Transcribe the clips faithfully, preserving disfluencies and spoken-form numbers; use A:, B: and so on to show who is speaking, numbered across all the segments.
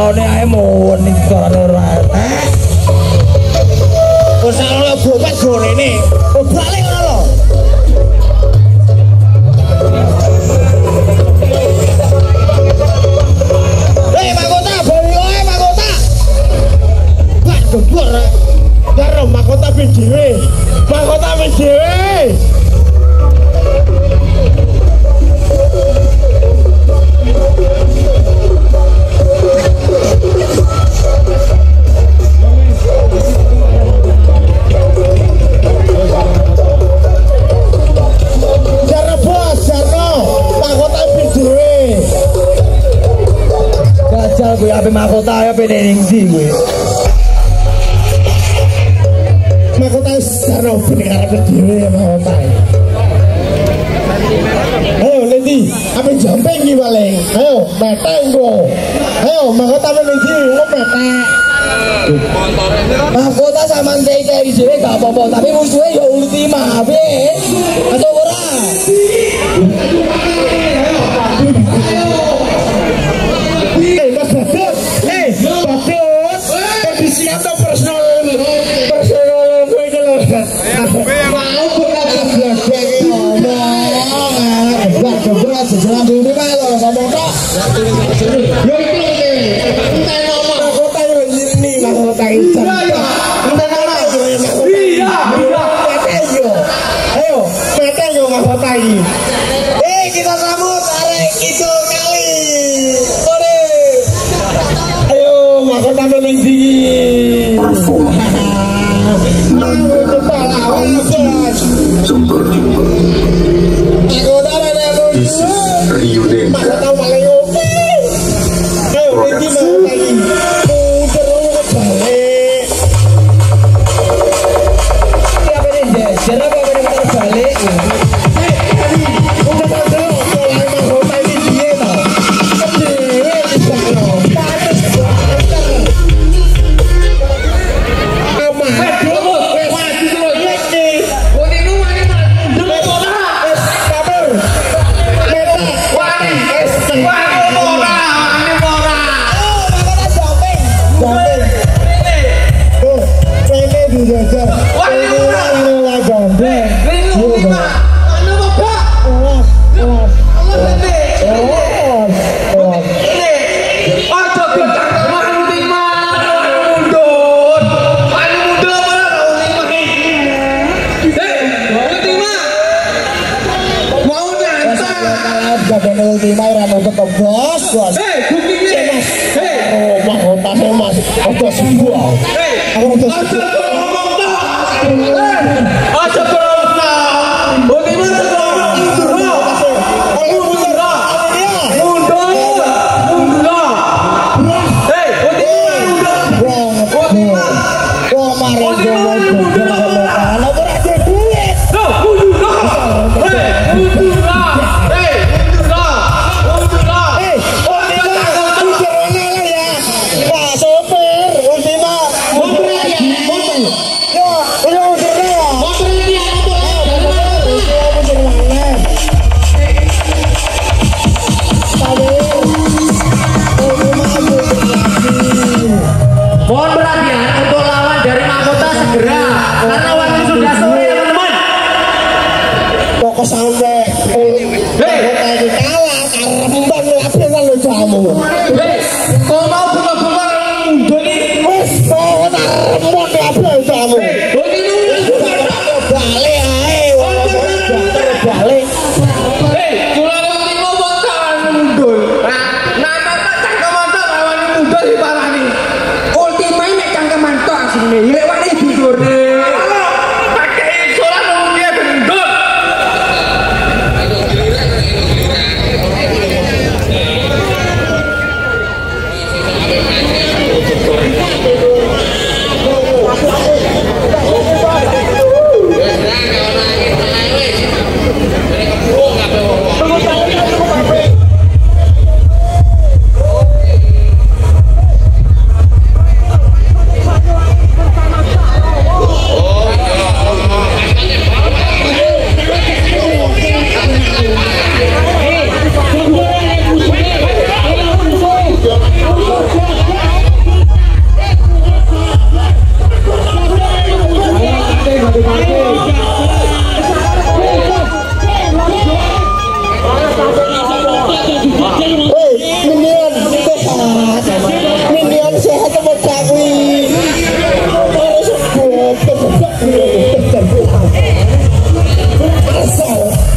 A: calone ae muni suarane ora. Wis ana bopet gorene. Oh balik ngono lho. Hei Makota, bali oe Makota. Wah, gebur. Karo Makota ben dhewe. Makota ben dhewe. Gajal gue ape Makota ya pening ndi gue. Makota secara bener arep dhewe Makota. Ayo Leti, ape jamping iki paling. Ayo meteng go. Ayo Makota pening ndi kok metek. Makota sama tei-tei dhewe gak apa-apa, tapi musuhe ya Ultima, ape. Atau ora? Eh, Mas Badut, eh, Badut, kondisinya tuh personal, personal gue kalau mau bukan agak ngomong, agak berat sejalan dulu kalau ngomong kok, yo itu nih, entah ngomong, aku tahu ini, aku tahu itu, entah ngomong, iya, iya, ayo, mata yo aku tahu, eh kita sambut arek itu kali. Makota pening ndi. Mau pahlawan Mas.
B: Jember.
A: Makota pening ndi. Makota paling oke. Ayo iki mau lagi. Muter balik. Siapa nih, Jess? Siapa yang muter balik? Ultima ramo tetep bos bos. Hei, buktinya mas. Hei, oh Makota mas. Ojo sebuah. Hei, ojo ngomong tak. Ojo ngomong tak. Ultima ngomong mundur. Aku mundur. Mundur. Mundur. Hei, Ultima mundur. Ultima. Kok mari mundur. Ana ora ada duit. Loh, mundur. Hei, mundur. Sampai hei kalah karembang lapis lalu jamu hei kau mau bunga-bunga mundur ini wis kau karembang lapis jamu balik ae balik hei jualan lima motor mundur nama tak cangkem mantok lawan mundur di parah nih Ultima ini cangkem mantok sini lewat ini tidur nih minion sehat. Minion sehat sama cawi. Harus buat tetap asal.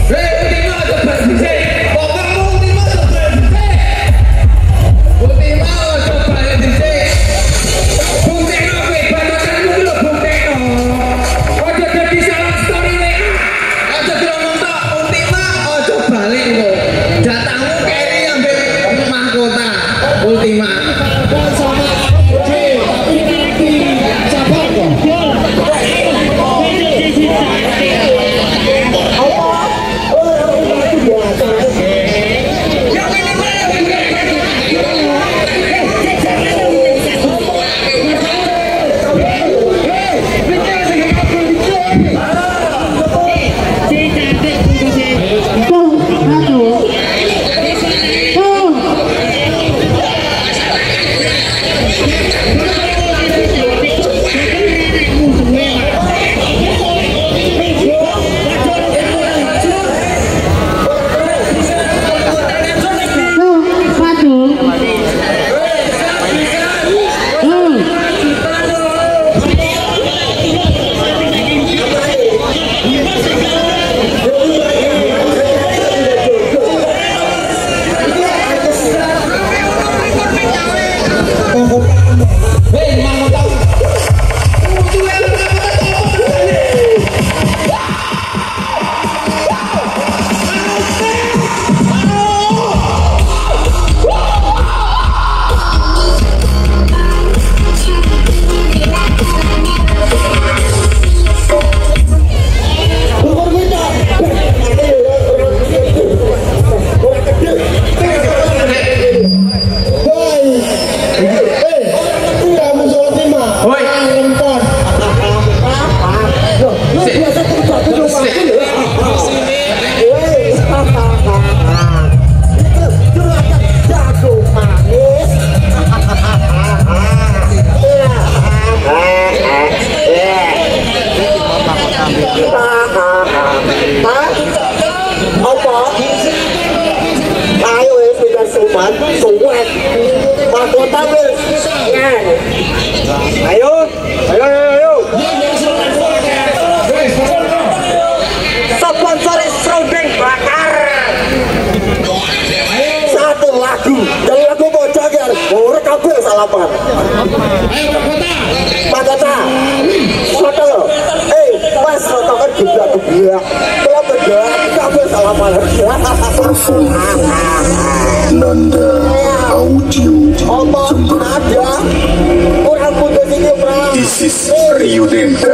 B: This is Ryudenda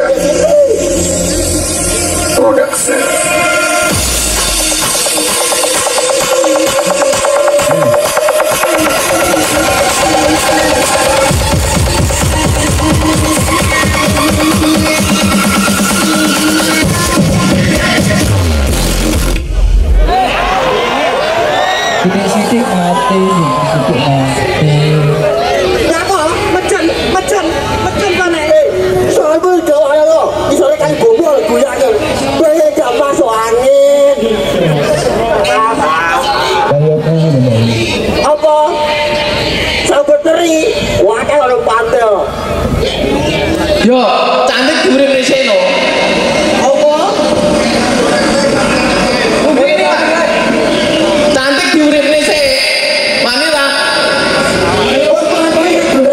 B: Production.
C: Sidik-sidik mati, sidik mati.
A: Kenapa? Macam, macam, macam mana? Soal berdoa ya lo. Misalnya kan gobol, guyak kan. Boleh gak masuk angin. Apa? Sahabat teri, wakil orang pantel.
D: Yo, cantik durip di sini.
A: Apa?
D: Cantik diurip nih sih. Wanita.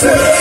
B: Production.